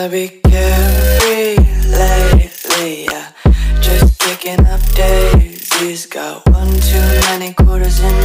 gotta be carefree lately, yeah. Just picking up daisies. Got one too many quarters in